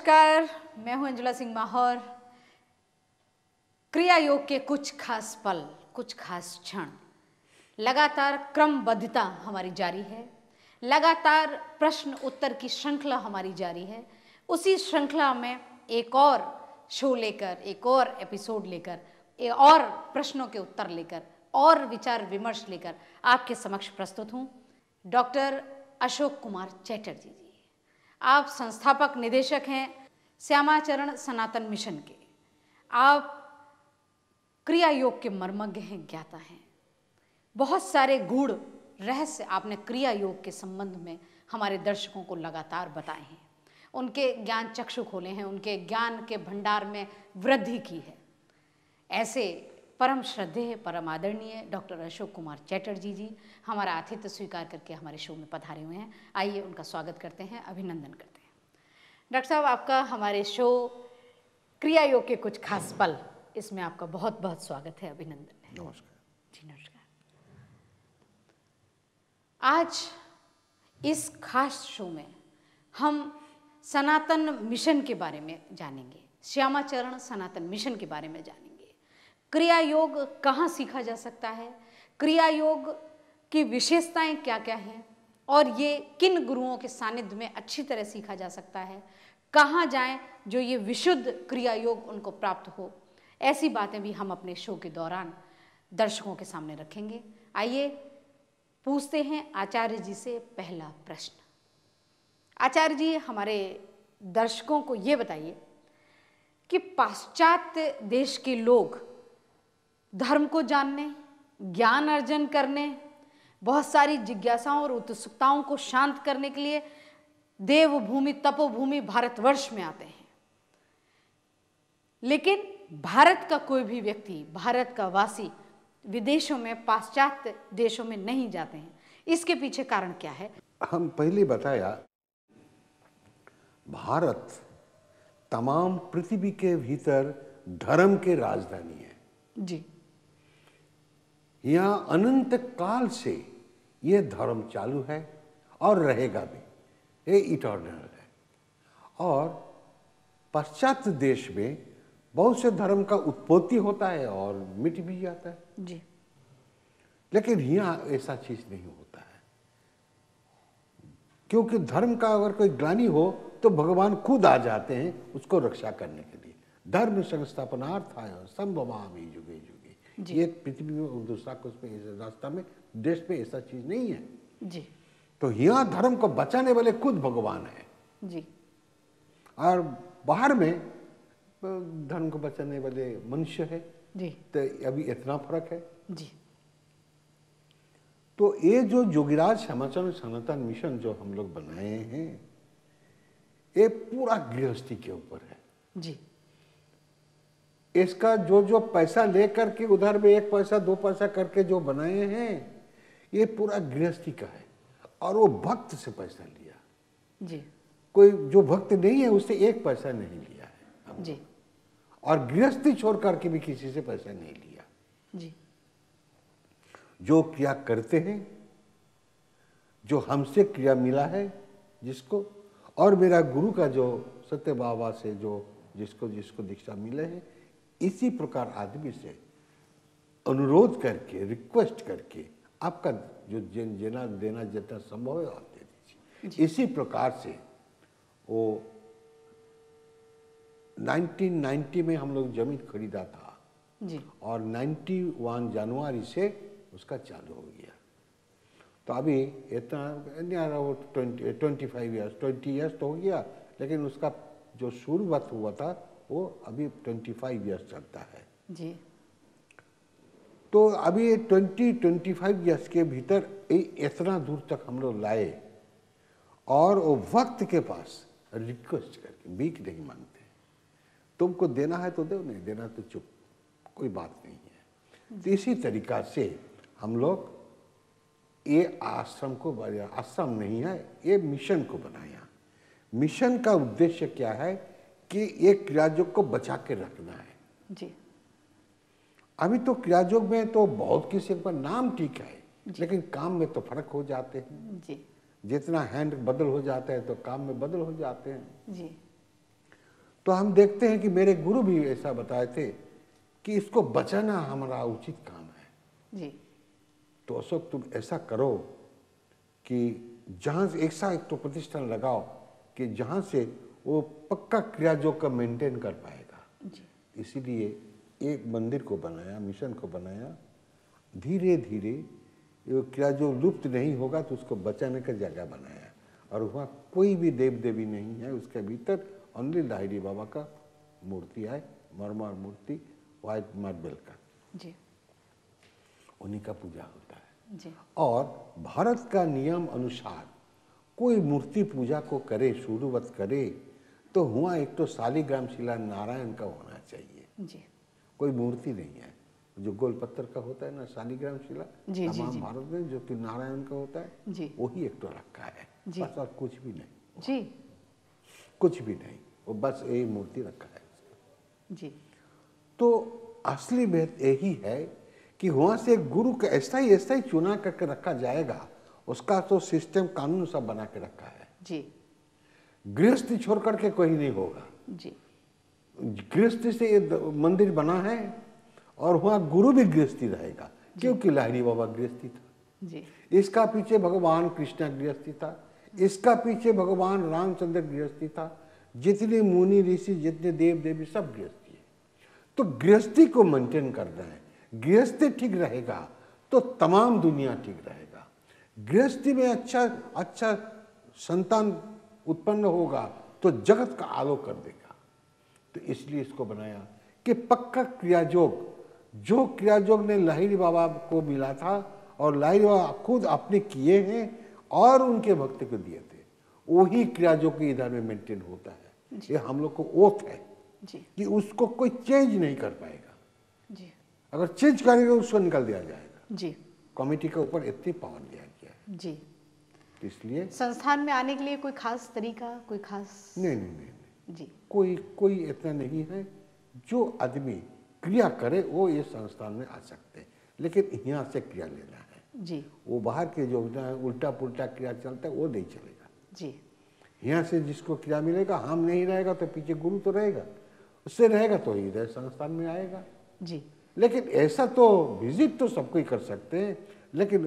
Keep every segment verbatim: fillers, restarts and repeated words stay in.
नमस्कार, मैं हूं अंजुला सिंह माहौर। क्रिया योग के कुछ खास पल, कुछ खास क्षण, लगातार क्रमबद्धता हमारी जारी है। लगातार प्रश्न उत्तर की श्रृंखला हमारी जारी है। उसी श्रृंखला में एक और शो लेकर, एक और एपिसोड लेकर, एक और प्रश्नों के उत्तर लेकर, और विचार विमर्श लेकर आपके समक्ष प्रस्तुत हूं। डॉक्टर अशोक कुमार चैटर्जी जी, आप संस्थापक निदेशक हैं श्यामाचरण सनातन मिशन के। आप क्रिया योग के मर्मज्ञ हैं, ज्ञाता हैं। बहुत सारे गूढ़ रहस्य आपने क्रिया योग के संबंध में हमारे दर्शकों को लगातार बताए हैं, उनके ज्ञान चक्षु खोले हैं, उनके ज्ञान के भंडार में वृद्धि की है। ऐसे परम श्रद्धेय, परम आदरणीय डॉक्टर अशोक कुमार चैटर्जी जी हमारा आतिथ्य स्वीकार करके हमारे शो में पधारे हुए हैं। आइए उनका स्वागत करते हैं, अभिनंदन करते हैं। डॉक्टर साहब, आपका हमारे शो क्रिया योग के कुछ खास पल, इसमें आपका बहुत बहुत स्वागत है, अभिनंदन है। नमस्कार जी, नमस्कार। आज इस खास शो में हम सनातन मिशन के बारे में जानेंगे, श्यामाचरण सनातन मिशन के बारे में जानेंगे। क्रिया योग कहाँ सीखा जा सकता है, क्रिया योग की विशेषताएं क्या क्या हैं, और ये किन गुरुओं के सानिध्य में अच्छी तरह सीखा जा सकता है, कहाँ जाएं जो ये विशुद्ध क्रिया योग उनको प्राप्त हो। ऐसी बातें भी हम अपने शो के दौरान दर्शकों के सामने रखेंगे। आइए पूछते हैं आचार्य जी से पहला प्रश्न। आचार्य जी, हमारे दर्शकों को ये बताइए कि पाश्चात्य देश के लोग धर्म को जानने, ज्ञान अर्जन करने, बहुत सारी जिज्ञासाओं और उत्सुकताओं को शांत करने के लिए देवभूमि, तपोभूमि भारतवर्ष में आते हैं, लेकिन भारत का कोई भी व्यक्ति, भारत का वासी विदेशों में, पाश्चात्य देशों में नहीं जाते हैं। इसके पीछे कारण क्या है? हम पहले बताया, भारत तमाम पृथ्वी के भीतर धर्म के राजधानी है जी। यहाँ अनंत काल से ये धर्म चालू है और रहेगा भी, ये इटर्नल है। और पाश्चात्य देश में बहुत से धर्म का उत्पत्ति होता है और मिट भी जाता है जी। लेकिन यहाँ ऐसा चीज नहीं होता है, क्योंकि धर्म का अगर कोई ग्लानि हो तो भगवान खुद आ जाते हैं उसको रक्षा करने के लिए। धर्म संस्थापनार्थाय संभवामि युगे युगे। ये पृथ्वी में दूसरा कुछ में रास्ता में देश में ऐसा चीज नहीं है जी। तो यहाँ धर्म को बचाने वाले खुद भगवान है जी। और बाहर में धर्म को बचाने वाले मनुष्य है जी। तो अभी इतना फर्क है जी। तो ये जो योगीराज श्यामाचरण सनातन मिशन जो हम लोग बनाए हैं, ये पूरा गृहस्थी के ऊपर है जी। इसका जो जो पैसा लेकर के उधर में एक पैसा दो पैसा करके जो बनाए हैं, ये पूरा गृहस्थी का है। और वो भक्त से पैसा लिया जी। कोई जो भक्त नहीं है उससे एक पैसा नहीं लिया है जी। और गृहस्थी छोड़ करके भी किसी से पैसा नहीं लिया जी। जो क्रिया करते हैं, जो हमसे क्रिया मिला है जिसको, और मेरा गुरु का जो सत्य बाबा से जो जिसको जिसको दीक्षा मिले है, इसी प्रकार आदमी से अनुरोध करके, रिक्वेस्ट करके आपका जो जेना देना जितना संभव है आप दे दीजिए। इसी प्रकार से वो उन्नीस सौ नब्बे में हम लोग जमीन खरीदा था जी। और इक्यानवे जनवरी से उसका चालू हो गया। तो अभी इतना वो twenty twenty five years twenty years तो हो गया, लेकिन उसका जो शुरुआत हुआ था वो अभी पच्चीस इयर्स चलता है जी। तो अभी बीस पच्चीस इयर्स के भीतर इतना दूर तक हम लोग लाए और वो वक्त के पास रिक्वेस्ट करके, भीख नहीं मांगते, तुमको देना है तो दो, नहीं देना तो चुप, कोई बात नहीं है। तो इसी तरीका से हम लोग ये आश्रम को, आश्रम नहीं है, ये मिशन को बनाया। मिशन का उद्देश्य क्या है कि एक क्रियायोग को बचा के रखना है जी। अभी तो क्रियायोग में तो बहुत किसी का नाम ठीक है, लेकिन काम में तो फर्क हो जाते हैं जी। जितना हैंड बदल हो जाता है तो काम में बदल हो जाते हैं जी। तो हम देखते हैं कि मेरे गुरु भी ऐसा बताए थे कि इसको बचाना हमारा उचित काम है। जी। तो अशोक तुम ऐसा करो कि जहाँ से एक सा एक तो प्रतिष्ठान लगाओ कि जहाँ से वो पक्का क्रिया योग का मेंटेन कर पाएगा। जी। इसीलिए एक मंदिर को बनाया, मिशन को बनाया, धीरे धीरे ये क्रिया जो लुप्त नहीं होगा तो उसको बचाने का जगह बनाया। और वहाँ कोई भी देव देवी नहीं है, उसके भीतर ओनली लाहिड़ी बाबा का मूर्ति है, मरमर मूर्ति, व्हाइट मार्बल का। जी। उन्हीं का पूजा होता है। जी। और भारत का नियम अनुसार कोई मूर्ति पूजा को करे, शुरुआत करे, तो हुआ एक तो शालिग्राम शिला नारायण का होना चाहिए। जी। कोई मूर्ति नहीं है, जो गोल पत्थर का होता है ना शालिग्राम शिला, जी, जी, तमाम जी। भारत में जो कि नारायण का होता है, जी। वही एक तो रखा है, जी। बस और कुछ भी नहीं। जी। कुछ भी नहीं, वो बस यही मूर्ति रखा है। जी। तो असली बात यही है कि वहाँ से गुरु का ऐसा ही ऐसा ही चुना करके रखा जाएगा, उसका तो सिस्टम कानून सब बना के रखा है। जी। गृहस्थी छोड़ करके कोई नहीं होगा। जी। गृहस्थी से ये द- मंदिर बना है और वहाँ गुरु भी गृहस्थी रहेगा, क्योंकि लाहिड़ी बाबा गृहस्थी था। जी। इसका पीछे भगवान कृष्ण गृहस्थी था, इसका पीछे भगवान रामचंद्र गृहस्थी था, जितने मुनि ऋषि जितने देव देवी सब गृहस्थी है। तो गृहस्थी को मेंटेन करना है, गृहस्थी ठीक रहेगा तो तमाम दुनिया ठीक रहेगा। गृहस्थी में अच्छा अच्छा संतान उत्पन्न होगा तो जगत का आलोक कर देगा। तो इसलिए इसको बनाया कि पक्का क्रियायोग, जो क्रियायोग ने लाहिड़ी बाबा को मिला था और लाहिड़ी बाबा खुद अपने किए हैं और उनके भक्त को दिए थे, वही क्रियायोग के इधर में मेंटेन होता है। ये हम लोग को ओथ है जी। कि उसको कोई चेंज नहीं कर पाएगा। जी। अगर चेंज करेगा उसको निकाल दिया जाएगा। जी। कमेटी के ऊपर इतनी पावर दिया गया है। जी। तो इसलिए संस्थान में आने के लिए कोई खास तरीका, कोई खास? नहीं नहीं नहीं, नहीं। जी। कोई कोई इतना नहीं है। जो आदमी क्रिया करे वो ये संस्थान में आ सकते हैं, लेकिन यहाँ से क्रिया लेना है। जी। वो बाहर के जो उल्टा पुल्टा क्रिया चलता है वो नहीं चलेगा। जी। यहाँ से जिसको क्रिया मिलेगा, हम नहीं रहेगा तो पीछे गुरु तो रहेगा, उससे रहेगा तो इधर संस्थान में आएगा। जी। लेकिन ऐसा तो विजिट तो सब कोई कर सकते हैं, लेकिन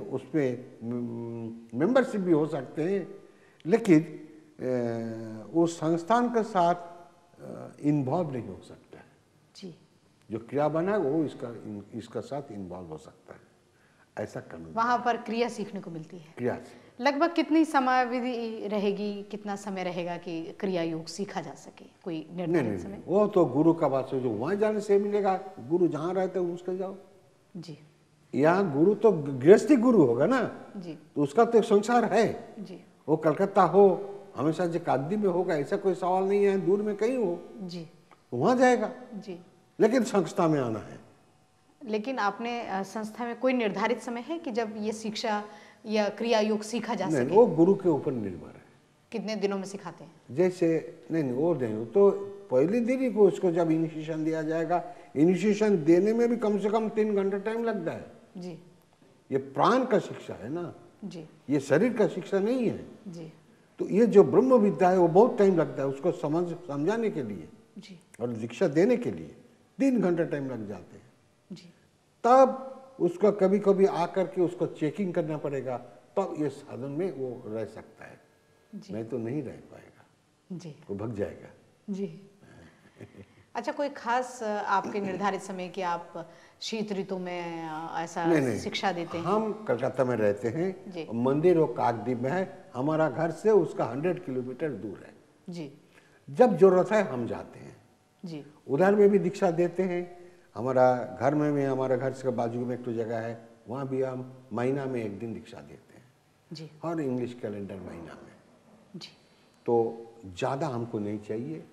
उसमें मेंबरशिप भी हो सकते हैं, लेकिन अ, वो संस्थान के साथ इन्वॉल्व नहीं हो सकता है। जी। जो क्रिया बना है वो इसका इन, इसका साथ इन्वॉल्व हो सकता है, ऐसा कानून वहाँ पर क्रिया सीखने को मिलती है। क्रिया से। लगभग कितनी समयावधि रहेगी, कितना समय रहेगा कि क्रिया योग सीखा जा सके? कोई नहीं निर्धारित नहीं, समय? नहीं वो तो गुरु का बात है, जो वहाँ जाने से मिलेगा। गुरु जहाँ रहते हैं उसके जाओ। जी। यहाँ गुरु तो गृहस्थी गुरु होगा ना, जी। तो उसका तो एक संसार है। जी। वो कलकत्ता हो, हमेशा जकादी में होगा ऐसा कोई सवाल नहीं है, दूर में कहीं हो जी। वहाँ जाएगा, जी। लेकिन संस्था में आना है। लेकिन आपने अ, संस्था में कोई निर्धारित समय है कि जब ये शिक्षा या क्रिया योग सीखा जा नहीं, सके? वो गुरु के ऊपर निर्भर है। कितने दिनों में सिखाते हैं? जैसे नहीं नहीं वो नहीं, तो पहले दिन ही को उसको जब इनिशिएशन दिया जाएगा, इनिशिएशन देने में भी कम से कम तीन घंटे टाइम लगता है। जी। ये प्राण का शिक्षा है ना, जी। ये शरीर का शिक्षा नहीं है। जी। तो ये जो ब्रह्म विद्या है वो बहुत टाइम लगता है उसको समझ समझाने के लिए जी। और दीक्षा देने के लिए तीन घंटे टाइम लग जाते हैं। जी। तब उसका कभी कभी आकर के उसको चेकिंग करना पड़ेगा, तब ये साधन में वो रह सकता है, जी। नहीं तो नहीं रह पाएगा, जी। वो भग जाएगा। जी। अच्छा, कोई खास अ, आपके निर्धारित समय कि आप शीत ऋतु में अ, ऐसा नहीं नहीं, शिक्षा देते हैं? हम कलकत्ता में रहते जी। हैं, मंदिर वो काकद्वीप में है, हमारा घर से उसका हंड्रेड किलोमीटर दूर है। जी। जब जरूरत है हम जाते हैं, जी। उधर में भी दीक्षा देते हैं। हमारा घर में भी, हमारे घर से बाजू में एक तो जगह है, वहाँ भी हम महीना में एक दिन दीक्षा देते हैं, जी। और इंग्लिश कैलेंडर महीना में। जी। तो ज़्यादा हमको नहीं चाहिए,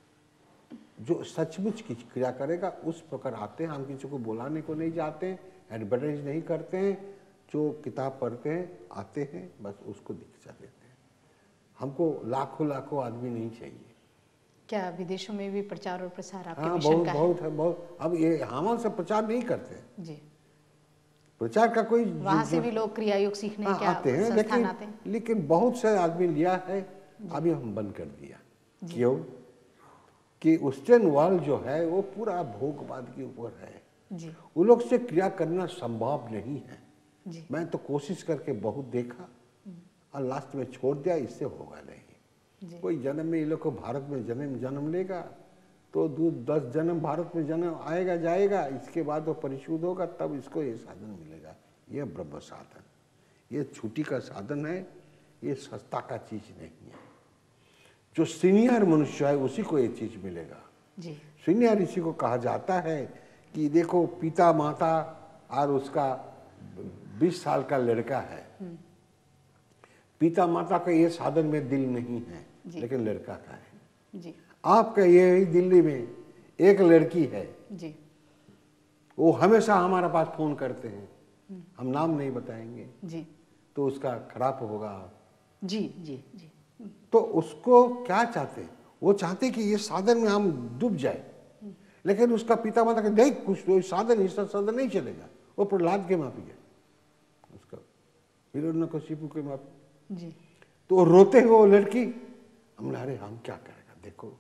जो सचमुच की क्रिया करेगा उस प्रकार आते हैं। हम किसी को बुलाने को नहीं जाते हैं, एडवर्टाइज नहीं करते हैं, जो किताब पढ़ते हैं आते हैं, बस उसको दीक्षा देते हैं। हमको लाखों लाखों आदमी नहीं चाहिए। क्या विदेशों में भी प्रचार और प्रसार आपके हाँ, मिशन बहुत का बहुत है, बहुत। अब ये हम से प्रचार नहीं करते, जी। प्रचार का कोई वहाँ से भी लोग क्रिया योग सीखने हाँ, क्या आते हैं, संस्थान लेकिन आते हैं? लेकिन बहुत से आदमी लिया है, अभी हम बंद कर दिया। क्यों? कि वेस्टर्न वर्ल्ड जो है वो पूरा भोगवाद के ऊपर है जी वो लोग से क्रिया करना संभव नहीं है। जी मैं तो कोशिश करके बहुत देखा और लास्ट में छोड़ दिया, इससे होगा नहीं। जी कोई जन्म में ये लोग को भारत में जन्म जन्म लेगा तो दो दस जन्म भारत में जन्म आएगा जाएगा, इसके बाद वो परिशुद्ध होगा, तब इसको ये साधन मिलेगा। ये ब्रह्म साधन, ये छुट्टी का साधन है, ये सस्ता का चीज नहीं है। जो सीनियर मनुष्य है उसी को ये चीज मिलेगा। जी सीनियर इसी को कहा जाता है कि देखो पिता माता और उसका बीस साल का लड़का है, पिता माता का ये साधन में दिल नहीं है लेकिन लड़का का है। जी आपका ये दिल्ली में एक लड़की है, जी वो हमेशा हमारे पास फोन करते हैं, हम नाम नहीं बताएंगे जी तो उसका खराब होगा। जी जी जी तो उसको क्या चाहते, वो चाहते कि ये साधन में हम डूब जाए, लेकिन उसका पिता माता कहते नहीं कुछ तो साधन इसका साधन नहीं चलेगा। वो प्रहलाद के माफी है, उसका हिरण्यकशिपु के माफी। जी तो वो रोते हो वो लड़की, हमने अरे हम क्या करेगा, देखो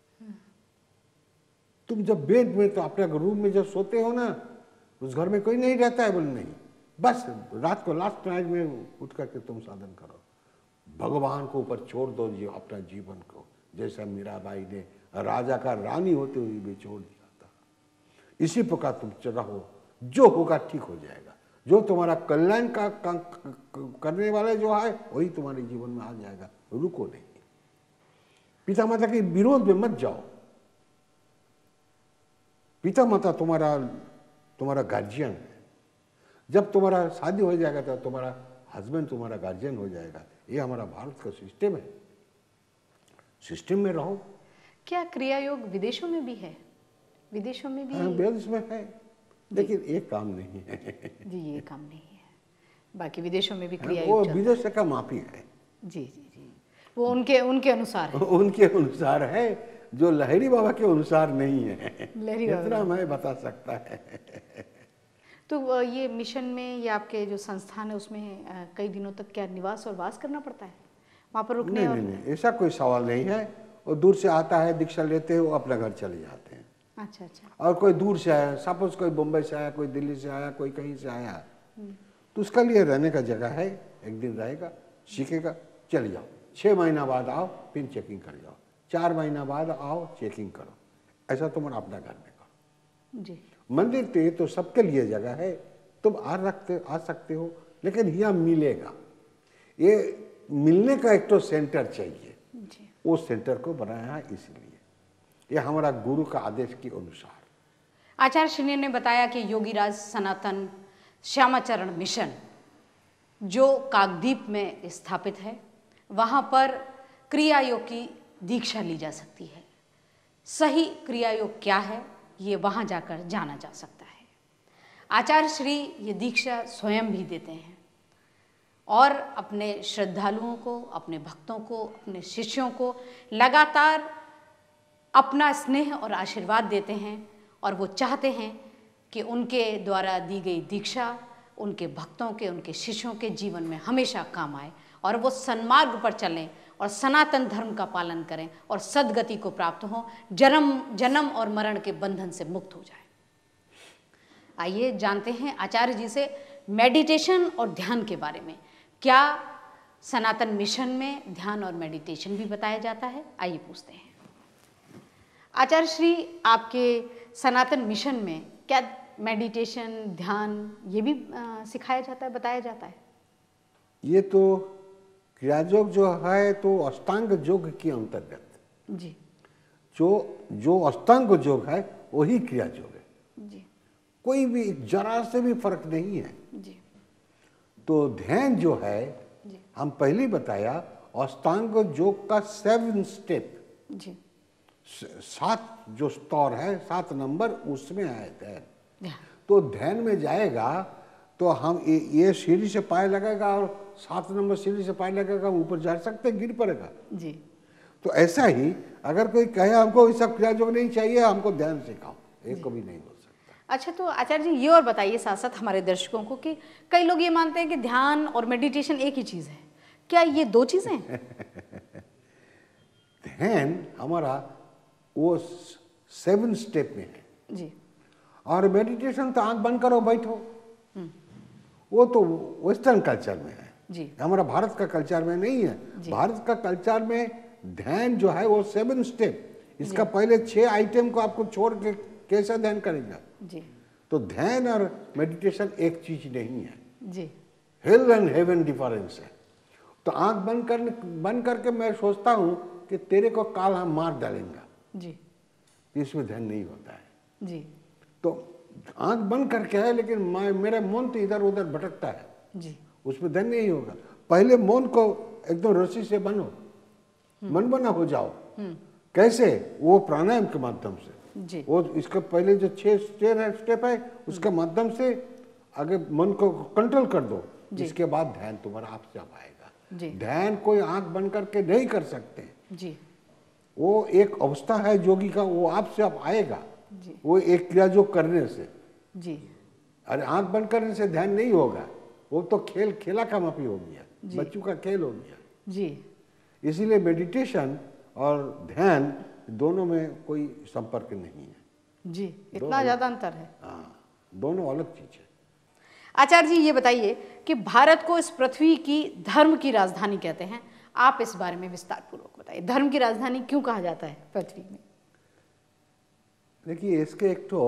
तुम जब बेड में तो अपने रूम में जब सोते हो ना, उस घर में कोई नहीं रहता है। बोले नहीं, बस रात को लास्ट नाइट में उठ करके तुम साधन करो, भगवान को ऊपर छोड़ दो जी अपना जीवन को, जैसा मीराबाई ने राजा का रानी होते हुए भी छोड़ दिया था। इसी प्रकार तुम रहो, जो होगा ठीक हो जाएगा। जो तुम्हारा कल्याण का करने वाला जो है वही तुम्हारे जीवन में आ जाएगा, रुको नहीं। पिता माता के विरोध में मत जाओ। पिता माता तुम्हारा तुम्हारा गार्जियन है। जब तुम्हारा शादी हो जाएगा तो तुम्हारा हस्बैंड तुम्हारा गार्जियन हो जाएगा। ये हमारा भारत का सिस्टम है, सिस्टम में रहो। क्या क्रिया योग विदेशों में भी है? विदेशों में भी? हाँ, विदेश में है, लेकिन एक काम नहीं है। जी ये काम नहीं है, बाकी विदेशों में भी हाँ, क्रिया वो योग चलता है। विदेश का माफी है। जी जी जी वो उनके उनके अनुसार है। उनके अनुसार है, जो लहरी बाबा के अनुसार नहीं है। लहरी बाबा। इतना मैं बता सकता है। तो अ, ये मिशन में या आपके जो संस्थान है उसमें अ, कई दिनों तक क्या निवास और वास करना पड़ता है वहाँ पर रुकने? नहीं और नहीं नहीं, ऐसा कोई सवाल नहीं है। वो दूर से आता है, दीक्षा लेते हैं, वो अपना घर चले जाते हैं। अच्छा अच्छा और कोई दूर से आया, सपोज कोई बम्बई से आया, कोई दिल्ली से आया, कोई कहीं से आया, तो उसका लिए रहने का जगह है। एक दिन रहेगा, सीखेगा, चले जाओ। छः महीना बाद आओ, फिर चेकिंग कर जाओ। चार महीना बाद आओ, चेकिंग करो। ऐसा तुम अपना घर में करो। जी मंदिर तो ये तो सबके लिए जगह है, तुम आ रखते आ सकते हो, लेकिन यहाँ मिलेगा। ये मिलने का एक तो सेंटर चाहिए, जी वो सेंटर को बनाया है इसलिए। ये हमारा गुरु का आदेश के अनुसार। आचार्य श्री ने बताया कि योगीराज सनातन श्यामाचरण मिशन जो काकद्वीप में स्थापित है, वहाँ पर क्रिया योग की दीक्षा ली जा सकती है। सही क्रिया योग क्या है ये वहाँ जाकर जाना जा सकता है। आचार्य श्री ये दीक्षा स्वयं भी देते हैं और अपने श्रद्धालुओं को, अपने भक्तों को, अपने शिष्यों को लगातार अपना स्नेह और आशीर्वाद देते हैं। और वो चाहते हैं कि उनके द्वारा दी गई दीक्षा उनके भक्तों के, उनके शिष्यों के जीवन में हमेशा काम आए और वो सन्मार्ग पर चलें और सनातन धर्म का पालन करें और सद्गति को प्राप्त हों, जन्म जन्म और मरण के बंधन से मुक्त हो जाए। आइए जानते हैं आचार्य जी से मेडिटेशन और ध्यान के बारे में। क्या सनातन मिशन में ध्यान और मेडिटेशन भी बताया जाता है? आइए पूछते हैं। आचार्य श्री, आपके सनातन मिशन में क्या मेडिटेशन, ध्यान ये भी आ, सिखाया जाता है, बताया जाता है? ये तो क्रिया योग जो है तो अष्टांग योग के अंतर्गत जी जो जो अष्टांग योग है वही क्रिया योग है। जी कोई भी जरा से भी फर्क नहीं है। जी तो ध्यान जो है जी हम पहले ही बताया, अष्टांग योग का सेवन स्टेप, जी सात जो स्तर है, सात नंबर उसमें आए ध्यान। ध्यान। तो ध्यान में जाएगा तो हम ये, ये सीढ़ी से पाए लगेगा और सात नंबर सीढ़ी से पाए लगेगा, ऊपर जा सकते, गिर पड़ेगा। जी तो ऐसा ही अगर कोई कहे हमको ये सब क्रिया योग नहीं चाहिए, हमको ध्यान सिखाओ, ये कभी नहीं हो सकता। अच्छा, तो आचार्य जी ये और बताइए साथ साथ हमारे दर्शकों को कि कई लोग ये मानते हैं कि ध्यान और मेडिटेशन एक ही चीज़ है। क्या ये दो चीज़ें हैं? ध्यान हमारा वो सेवन स्टेप में है जी। और मेडिटेशन तो आंख बंद करो बैठो, वो तो वेस्टर्न कल्चर में है जी। हमारा भारत का कल्चर में नहीं है। भारत का कल्चर में ध्यान जो है वो सेवन स्टेप, इसका पहले छह आइटम को आपको छोड़ के कैसा ध्यान करेगा जी। तो ध्यान और मेडिटेशन एक चीज नहीं है जी। हेल एंड हेवन डिफरेंस है। तो आंख बंद करने बंद करके मैं सोचता हूँ कि तेरे को काल हम मार डालेंगे जी। इसमें ध्यान नहीं होता है। जी। तो आंख बंद करके है लेकिन मेरा मन तो इधर उधर भटकता है जी। उसमें ध्यान नहीं होगा। पहले मन को एकदम रस्सी से बनो, मन बना हो जाओ। कैसे? वो प्राणायाम के माध्यम से जी। वो इसका पहले जो छह स्टेप है उसके माध्यम से आगे मन को कंट्रोल कर दो, इसके बाद ध्यान तुम्हारा आप से आप आएगा। ध्यान कोई आंख बंद करके नहीं कर सकते जी। वो एक अवस्था है योगी का, वो आप से आप आएगा जी। वो एक क्रिया जो करने से जी। अरे आंख बंद करने से ध्यान नहीं होगा, वो तो खेल खेला का माफी हो गया, बच्चों का खेल हो गया जी। इसीलिए मेडिटेशन और ध्यान दोनों में कोई संपर्क नहीं है जी। इतना ज्यादा अंतर है? हाँ, दोनों अलग चीज है। आचार्य जी ये बताइए कि भारत को इस पृथ्वी की धर्म की राजधानी कहते हैं, आप इस बारे में विस्तार पूर्वक बताइए, धर्म की राजधानी क्यों कहा जाता है पृथ्वी में? देखिए इसके एक तो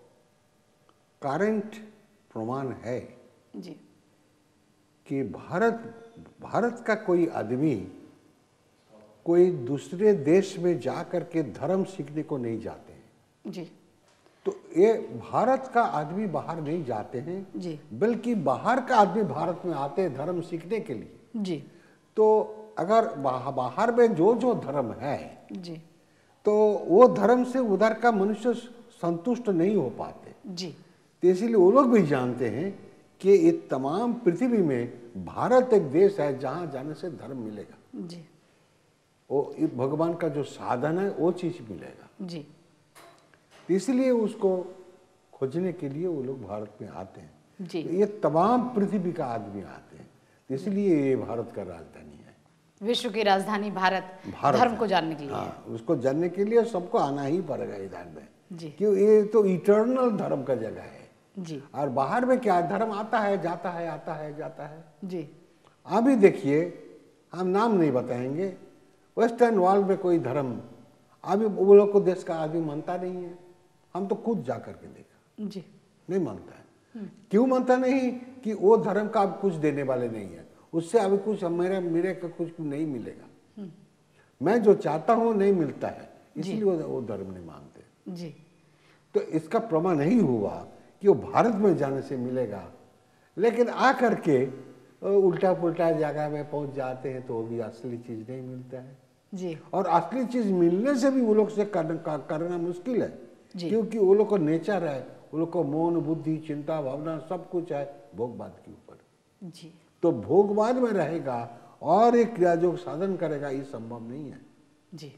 करंट प्रमाण है जी। कि भारत भारत का कोई आदमी कोई दूसरे देश में जा करके धर्म सीखने को नहीं जाते हैं जी। तो ये भारत का आदमी बाहर नहीं जाते हैं जी। बल्कि बाहर का आदमी भारत में आते हैं धर्म सीखने के लिए। जी। तो अगर बाहर में जो जो धर्म है जी। तो वो धर्म से उधर का मनुष्य संतुष्ट नहीं हो पाते जी। तो इसीलिए वो लोग भी जानते हैं कि ये तमाम पृथ्वी में भारत एक देश है जहाँ जाने से धर्म मिलेगा जी। वो भगवान का जो साधन है वो चीज मिलेगा जी। तो इसलिए उसको खोजने के लिए वो लोग भारत में आते हैं जी। तो ये तमाम पृथ्वी का आदमी आते हैं तो इसलिए ये भारत का राजधानी है, विश्व की राजधानी भारत, भारत धर्म को जानने के लिए। हाँ, उसको जानने के लिए सबको आना ही पड़ेगा इधर में जी। क्यों ये तो इटर्नल धर्म का जगह है जी। और बाहर में क्या धर्म आता है जाता है आता है जाता है। जी। अभी देखिए हम नाम नहीं बताएंगे, वेस्टर्न वर्ल्ड में कोई धर्म अभी वो लोग को देश का आदमी मानता नहीं है, हम तो खुद जा करके देखा जी। नहीं मानता है। क्यों मानता नहीं? कि वो धर्म का अब कुछ देने वाले नहीं है, उससे अभी कुछ मेरे मेरे का कुछ नहीं मिलेगा, मैं जो चाहता हूँ नहीं मिलता है, इसलिए वो, वो धर्म नहीं मानते। जी। तो इसका प्रमाण नहीं हुआ कि वो भारत में जाने से मिलेगा, लेकिन आ करके उल्टा पुल्टा जगह में पहुंच जाते हैं तो वो भी असली चीज नहीं मिलता है जी। और असली चीज मिलने से भी वो लोग से करना, करना मुश्किल है क्योंकि वो लोग को नेचर है, वो लोग को मौन बुद्धि चिंता भावना सब कुछ है भोगवाद के ऊपर जी। तो भोगवाद में रहेगा और एक क्रिया जो साधन करेगा ये संभव नहीं है जी।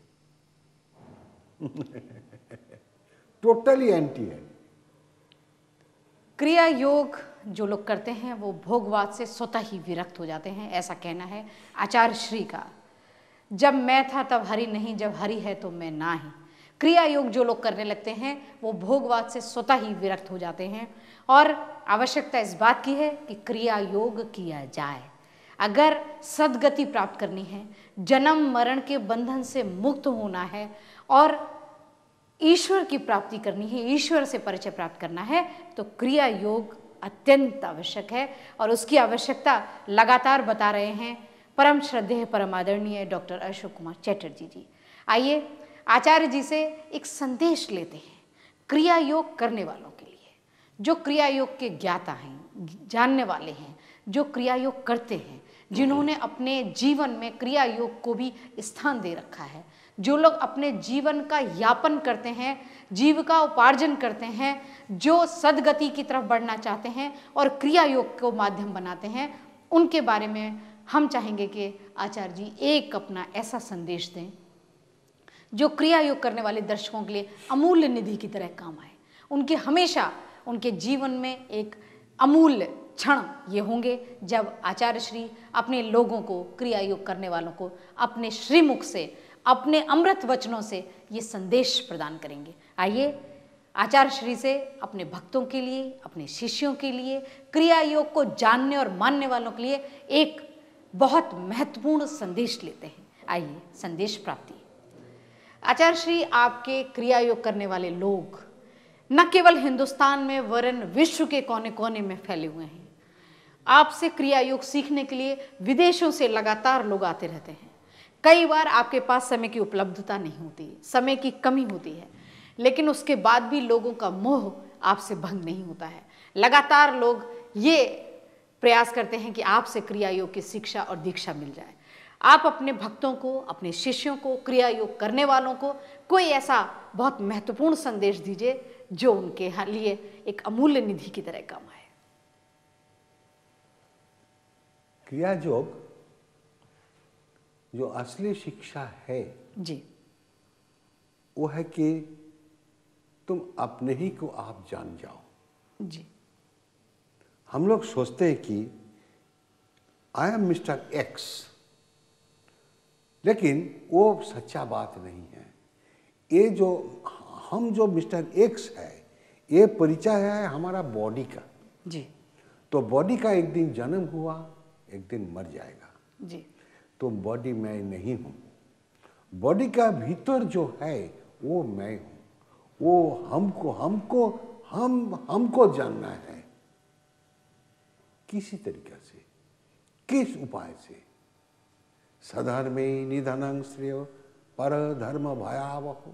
टोटली एंटी है। क्रिया योग जो लोग करते हैं वो भोगवाद से स्वतः ही विरक्त हो जाते हैं, ऐसा कहना है आचार्य श्री का। जब मैं था तब हरि नहीं, जब हरि है तो मैं ना ही। क्रिया योग जो लोग करने लगते हैं वो भोगवाद से स्वतः ही विरक्त हो जाते हैं और आवश्यकता इस बात की है कि क्रिया योग किया जाए। अगर सद्गति प्राप्त करनी है, जन्म मरण के बंधन से मुक्त होना है और ईश्वर की प्राप्ति करनी है, ईश्वर से परिचय प्राप्त करना है तो क्रिया योग अत्यंत आवश्यक है और उसकी आवश्यकता लगातार बता रहे हैं परम श्रद्धेय परम आदरणीय डॉक्टर अशोक कुमार चैटर्जी जी। आइए आचार्य जी से एक संदेश लेते हैं क्रिया योग करने वालों के लिए, जो क्रिया योग के ज्ञाता हैं, जानने वाले हैं, जो क्रिया योग करते हैं, जिन्होंने अपने जीवन में क्रिया योग को भी स्थान दे रखा है, जो लोग अपने जीवन का यापन करते हैं, जीविका उपार्जन करते हैं, जो सद्गति की तरफ बढ़ना चाहते हैं और क्रिया योग को माध्यम बनाते हैं, उनके बारे में हम चाहेंगे कि आचार्य जी एक अपना ऐसा संदेश दें जो क्रिया योग करने वाले दर्शकों के लिए अमूल्य निधि की तरह काम आए। उनके हमेशा उनके जीवन में एक अमूल्य क्षण ये होंगे जब आचार्य श्री अपने लोगों को, क्रिया योग करने वालों को अपने श्रीमुख से अपने अमृत वचनों से ये संदेश प्रदान करेंगे। आइए आचार्य श्री से अपने भक्तों के लिए, अपने शिष्यों के लिए, क्रिया योग को जानने और मानने वालों के लिए एक बहुत महत्वपूर्ण संदेश लेते हैं। आइए संदेश प्राप्ति। आचार्य श्री, आपके क्रिया योग करने वाले लोग न केवल हिंदुस्तान में वरन विश्व के कोने कोने में फैले हुए हैं। आपसे क्रिया योग सीखने के लिए विदेशों से लगातार लोग आते रहते हैं। कई बार आपके पास समय की उपलब्धता नहीं होती, समय की कमी होती है, लेकिन उसके बाद भी लोगों का मोह आपसे भंग नहीं होता है। लगातार लोग ये प्रयास करते हैं कि आपसे क्रिया योग की शिक्षा और दीक्षा मिल जाए। आप अपने भक्तों को, अपने शिष्यों को, क्रिया योग करने वालों को कोई ऐसा बहुत महत्वपूर्ण संदेश दीजिए जो उनके लिए एक अमूल्य निधि की तरह काम आए। क्रिया योग जो असली शिक्षा है जी, वो है कि तुम अपने ही को आप जान जाओ। जी, हम लोग सोचते हैं कि आई एम मिस्टर एक्स, लेकिन वो सच्चा बात नहीं है। ये जो हम जो मिस्टर एक्स है, ये परिचय है हमारा बॉडी का। जी, तो बॉडी का एक दिन जन्म हुआ, एक दिन मर जाएगा। जी, तो बॉडी मैं नहीं हूँ। बॉडी का भीतर जो है वो मैं हूँ। वो हमको हमको हम हमको जानना है किसी तरीके से, किस उपाय से। सधर्मे निधनं श्रेय परधर्म भयावहो।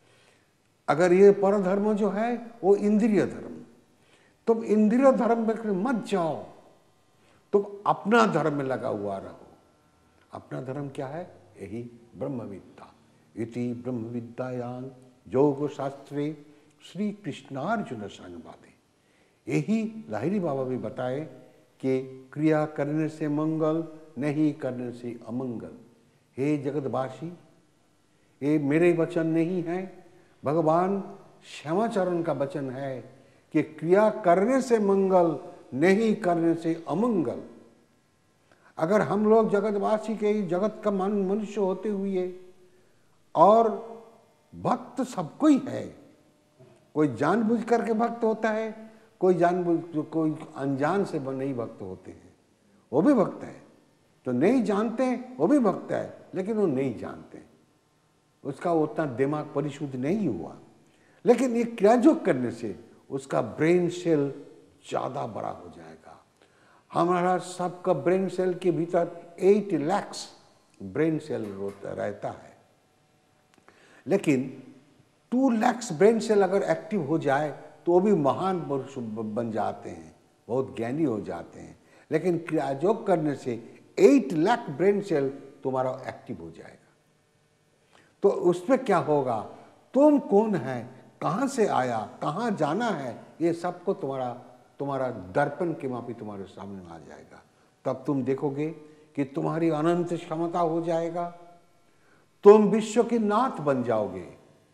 अगर ये परधर्म जो है वो इंद्रिय धर्म, तुम इंद्रिय धर्म में मत जाओ, तुम अपना धर्म में लगा हुआ रहो। अपना धर्म क्या है? यही ब्रह्मविद्या। इति ब्रह्मविद्यायां योग शास्त्रे श्री कृष्णार्जुन संवादे। यही लाहिरी बाबा भी बताए कि क्रिया करने से मंगल, नहीं करने से अमंगल। हे जगतवासी, ये मेरे वचन नहीं है, भगवान श्यामाचरण का वचन है कि क्रिया करने से मंगल, नहीं करने से अमंगल। अगर हम लोग जगतवासी के जगत का मान मनुष्य होते हुए, और भक्त सबको ही है, कोई जानबूझ करके भक्त होता है, कोई जानबूझ कोई अनजान से नहीं भक्त होते हैं, वो भी भक्त है। तो नहीं जानते हैं वो भी भक्त है, लेकिन वो नहीं जानते, उसका उतना दिमाग परिशुद्ध नहीं हुआ। लेकिन ये क्रिया योग करने से उसका ब्रेन सेल ज़्यादा बड़ा हो जाएगा। हमारा सबका ब्रेन सेल के भीतर एट लैक्स ब्रेन सेल रहता है, लेकिन टू लैक्स ब्रेन सेल अगर एक्टिव हो जाए तो वो भी महान पुरुष बन जाते हैं, बहुत ज्ञानी हो जाते हैं। लेकिन क्रिया योग करने से एट लाख ब्रेन सेल तुम्हारा एक्टिव हो जाएगा। तो उसमें क्या होगा? तुम कौन है, कहाँ से आया, कहाँ जाना है, ये सबको तुम्हारा तुम्हारा दर्पण के मापी तुम्हारे सामने आ जाएगा। तब तुम देखोगे कि तुम्हारी अनंत क्षमता हो जाएगा। तुम विश्व की नाथ बन जाओगे।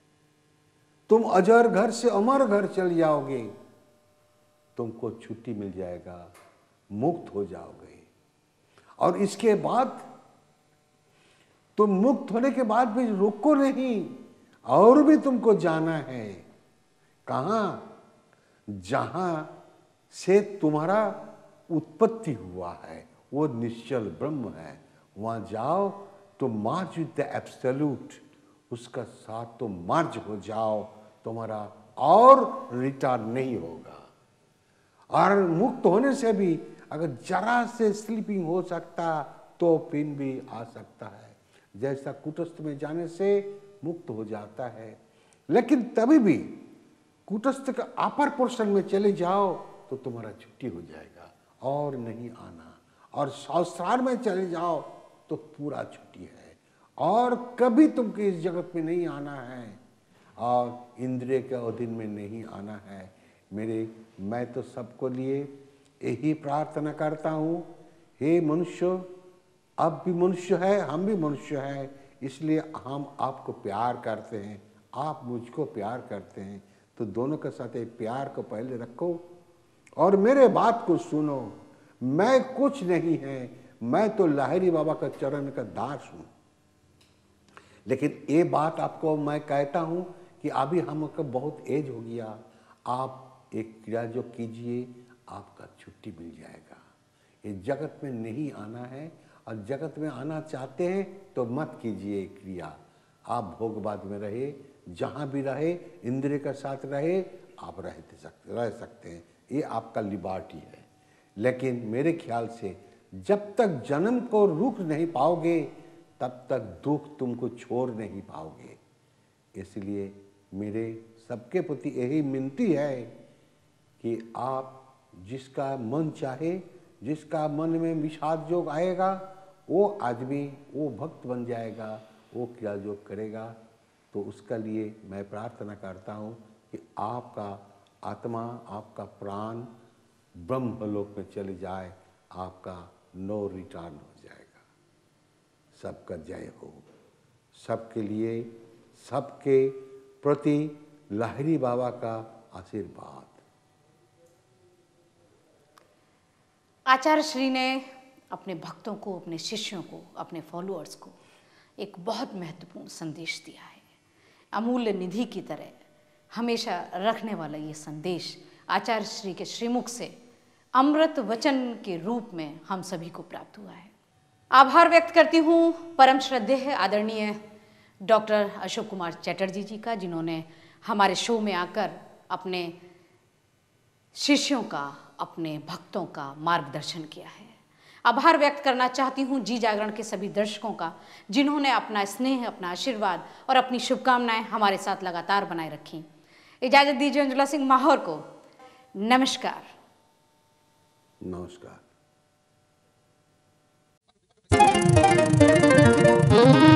तुम अजर घर से अमर घर चल जाओगे। तुमको छुट्टी मिल जाएगा, मुक्त हो जाओगे। और इसके बाद तुम मुक्त होने के बाद भी रुको नहीं, और भी तुमको जाना है। कहाँ? जहां से तुम्हारा उत्पत्ति हुआ है, वो निश्चल ब्रह्म है। वहां जाओ तो मार्च विद द एब्सोल्यूट, उसका साथ तो मार्च हो जाओ, तुम्हारा और रिटर्न नहीं होगा। और मुक्त होने से भी अगर जरा से स्लीपिंग हो सकता तो फिर भी आ सकता है। जैसा कुटस्थ में जाने से मुक्त हो जाता है, लेकिन तभी भी कुटस्थ का अपर पोर्शन में चले जाओ तो तुम्हारा छुट्टी हो जाएगा और नहीं आना। और संसार में चले जाओ तो पूरा छुट्टी है, और कभी तुमको इस जगत में नहीं आना है, और इंद्रिय के अधीन में नहीं आना है। मेरे मैं तो सबको लिए यही प्रार्थना करता हूँ, हे मनुष्य, अब भी मनुष्य है, हम भी मनुष्य हैं, इसलिए हम आपको प्यार करते हैं, आप मुझको प्यार करते हैं। तो दोनों के साथ एक प्यार को पहले रखो और मेरे बात को सुनो। मैं कुछ नहीं है, मैं तो लाहिरी बाबा का चरण का दास हूँ। लेकिन ये बात आपको मैं कहता हूँ कि अभी हमको बहुत एज हो गया, आप एक क्रिया जो कीजिए, आपका छुट्टी मिल जाएगा। ये जगत में नहीं आना है, और जगत में आना चाहते हैं तो मत कीजिए क्रिया। आप भोगवाद में रहे, जहाँ भी रहे, इंद्रिय के साथ रहे, आप रह सकते रह सकते हैं, ये आपका लिबर्टी है। लेकिन मेरे ख्याल से जब तक जन्म को रोक नहीं पाओगे, तब तक दुख तुमको छोड़ नहीं पाओगे। इसलिए मेरे सबके प्रति यही विनती है कि आप जिसका मन चाहे, जिसका मन में विषाद योग आएगा, वो आदमी, वो भक्त बन जाएगा, वो क्रिया योग करेगा। तो उसका लिए मैं प्रार्थना करता हूँ कि आपका आत्मा, आपका प्राण ब्रह्मलोक में चले जाए, आपका नो रिटर्न हो जाएगा। सबका जय हो। सबके लिए, सबके प्रति लाहिरी बाबा का आशीर्वाद। आचार्य श्री ने अपने भक्तों को, अपने शिष्यों को, अपने फॉलोअर्स को एक बहुत महत्वपूर्ण संदेश दिया है। अमूल्य निधि की तरह हमेशा रखने वाला ये संदेश आचार्य श्री के श्रीमुख से अमृत वचन के रूप में हम सभी को प्राप्त हुआ है। आभार व्यक्त करती हूँ परम श्रद्धेय आदरणीय डॉक्टर अशोक कुमार चैटर्जी जी का, जिन्होंने हमारे शो में आकर अपने शिष्यों का, अपने भक्तों का मार्गदर्शन किया है। आभार व्यक्त करना चाहती हूँ जी जागरण के सभी दर्शकों का, जिन्होंने अपना स्नेह, अपना आशीर्वाद और अपनी शुभकामनाएं हमारे साथ लगातार बनाए रखी। इजाजत दीजिए अंजुला सिंह माहौर को। नमस्कार। नमस्कार।